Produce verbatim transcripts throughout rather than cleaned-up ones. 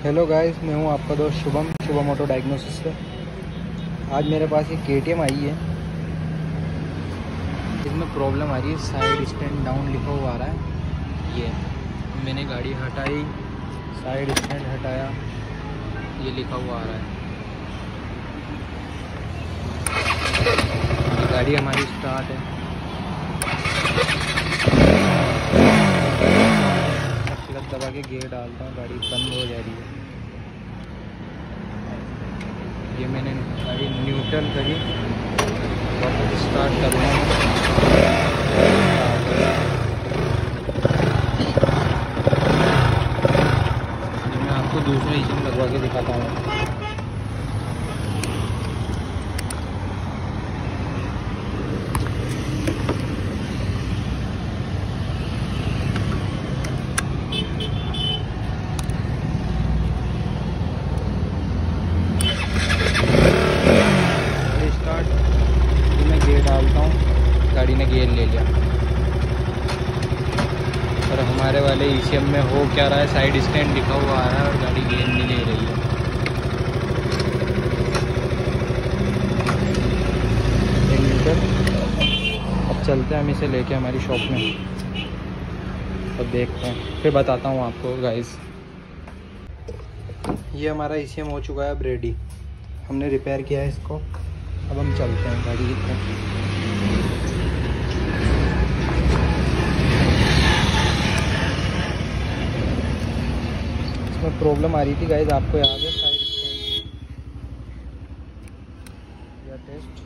Hello guys, मैं हूं आपका दोस्त शुभम शुभम ऑटो डायग्नोसिस से। आज मेरे पास ये के टी एम आई है। इसमें प्रॉब्लम आ रही है, साइड स्टैंड डाउन लिखा हुआ आ रहा है। ये मैंने गाड़ी हटाई, साइड स्टैंड हटाया, ये लिखा हुआ आ रहा है। ये गाड़ी हमारी स्टार्ट है। क्लच दबा के गियर डालता हूँ, गाड़ी बंद हो जा रही है। ये मैंने गाड़ी न्यूट्रल करी, वापस स्टार्ट कर रहा हूँ। मैं आपको दूसरा इंजन लगवा के दिखाता हूँ। डालता हूँ, गाड़ी ने गियर ले लिया। और हमारे वाले ई सी एम में हो क्या रहा है, साइड स्टैंड लिखा हुआ आ रहा है और गाड़ी गियर नहीं ले रही है। अब चलते हैं हम इसे लेके हमारी शॉप में और देखते हैं, फिर बताता हूँ आपको गाइस। ये हमारा ई सी एम हो चुका है अब रेडी। हमने रिपेयर किया है इसको। अब हम चलते हैं गाड़ी की तरफ। इसमें प्रॉब्लम आ रही थी गाइस, आपको याद है, साइड स्टैंड या टेस्ट।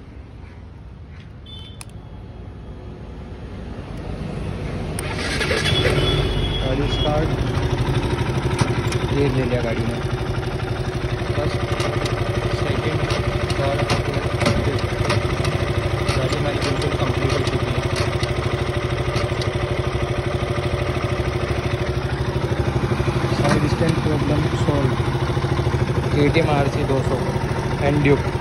गाड़ी स्टार्ट, गियर ले लिया गाड़ी ने। बस सेकेंड और गाड़ी हमारी बिल्कुल कंप्लीट हो चुकी है। Side stand problem solve. K T M R C दो सौ एंड ड्यूक।